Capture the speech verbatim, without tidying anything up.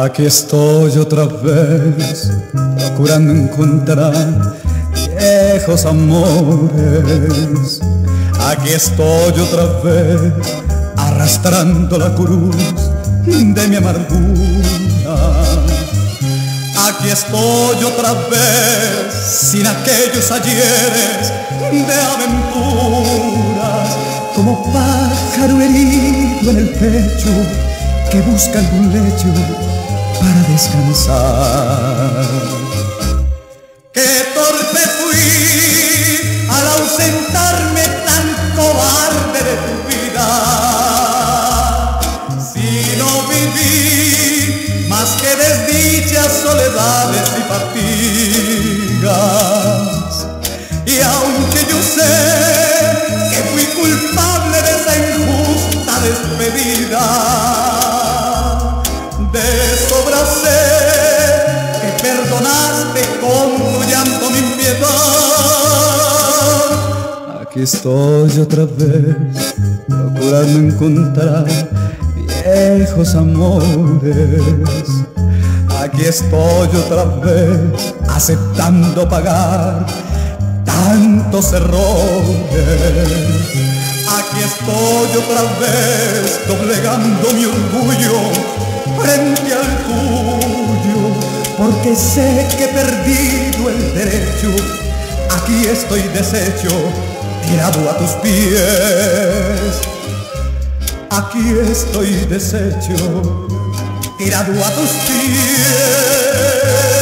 Aquí estoy otra vez, procurando encontrar viejos amores. Aquí estoy otra vez, arrastrando la cruz de mi amargura. Aquí estoy otra vez, sin aquellos ayeres de aventuras, como pájaro herido en el pecho que busca algún lecho para descansar. Qué torpe fui al ausentarme tan cobarde de tu vida. Si no viví más que desdichas, soledades y fatigas. Y aunque yo sé que fui culpable de esa injusta despedida, de sobra sé que perdonaste con tu llanto mi impiedad. Aquí estoy otra vez, procurando encontrar viejos amores. Aquí estoy otra vez, aceptando pagar tantos errores. Aquí estoy otra vez, doblegando mi orgullo frente al tuyo, porque sé que he perdido el derecho. Aquí estoy deshecho, tirado a tus pies. Aquí estoy deshecho, tirado a tus pies.